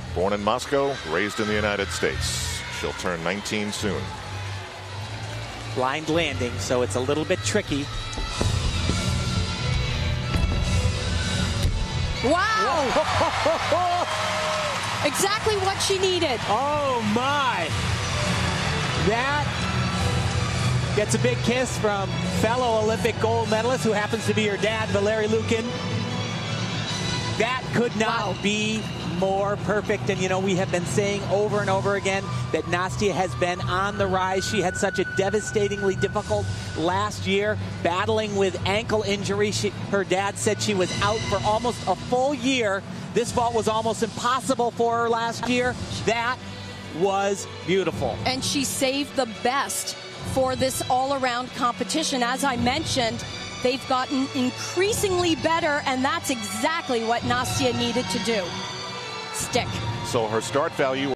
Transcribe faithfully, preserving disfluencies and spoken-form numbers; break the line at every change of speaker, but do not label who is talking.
Born in Moscow, raised in the United States. She'll turn nineteen soon.
Blind landing, so it's a little bit tricky.
Wow! Exactly what she needed.
Oh my! That gets a big kiss from fellow Olympic gold medalist who happens to be her dad, Valeri Lukin. That could not
Wow.
be more perfect. And you know, we have been saying over and over again that Nastia has been on the rise. She had such a devastatingly difficult last year, battling with ankle injury. She, her dad said she was out for almost a full year. This vault was almost impossible for her last year. That was beautiful.
And she saved the best for this all-around competition. As I mentioned, they've gotten increasingly better, and that's exactly what Nastia needed to do. Stick.
So her start value